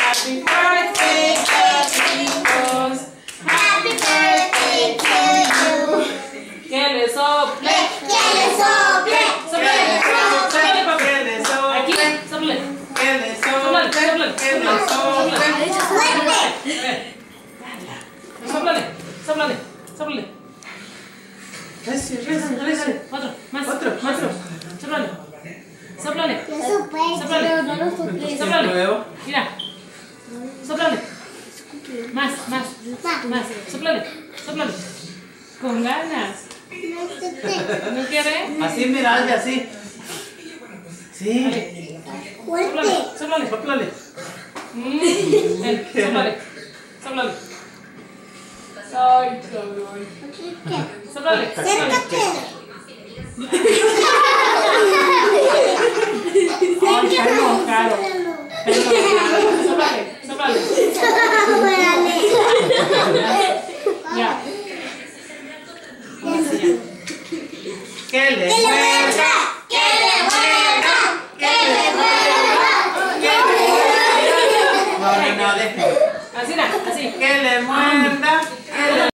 Happy birthday, Carlitos. Happy birthday to you. Que le sople. Que le sople. Soplale, soplale, papi. Que le sople. Aquí, soplale. Que le Soplale, sople. soplale, Que le sople. Soplale, soplale, soplale. Recio, recio, recio. Otro, más. Otro. Soplale. Soplale. Yo soplé, Soplale. pero no lo soplé. Soplale. Nuevo. Mira. Soplale. Más. Soplale. Con ganas. No soplé. ¿No quiere? Así, mira, hazle así. Sí. Fuerte. Soplale. Sóplale. Soplale. Ay, cabrón. Soplale. Acércate. Ay, perdón, caro. Soplale. Ya. Que le muerda. Que le muerda. Que le muerda. No, deje. Así. Que le muerda.